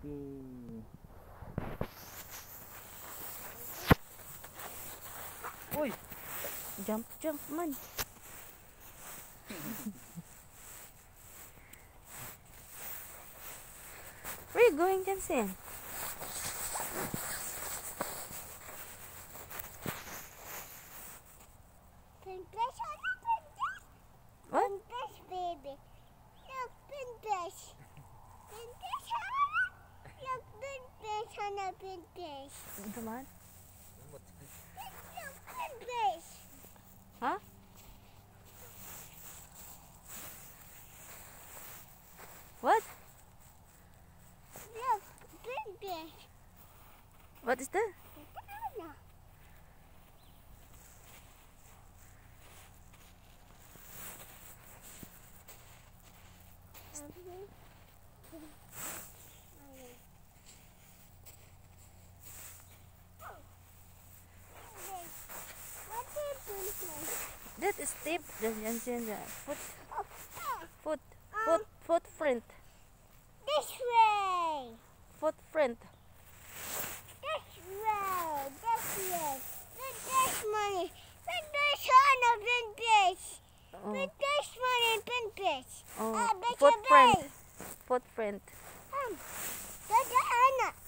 Yay. Uy! Jump, jump man. Where are you going, Jensen? Princess, princess. What? Princess, baby. Look, princess. Princess, look, princess, Hana, princess. Come on. Look, princess. Huh? What? Look, princess. What is that? Hana. That is tip. Jensen, footprint. This way. Footprint. This way. This way. Princess money. Princess, Hana, princess. Oh, Princess money, princess. oh. Ah, better Footprint. way. Footprint. That's Hana.